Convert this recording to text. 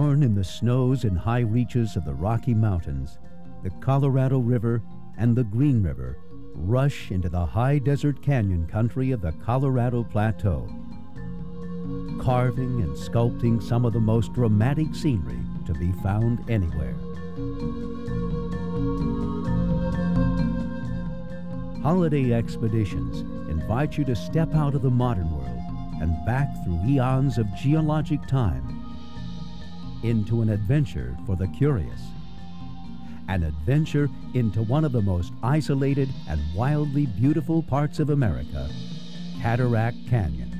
Born in the snows and high reaches of the Rocky Mountains, the Colorado River and the Green River rush into the high desert canyon country of the Colorado Plateau, carving and sculpting some of the most dramatic scenery to be found anywhere. Holiday expeditions invite you to step out of the modern world and back through eons of geologic time into an adventure for the curious. An adventure into one of the most isolated and wildly beautiful parts of America, Cataract Canyon.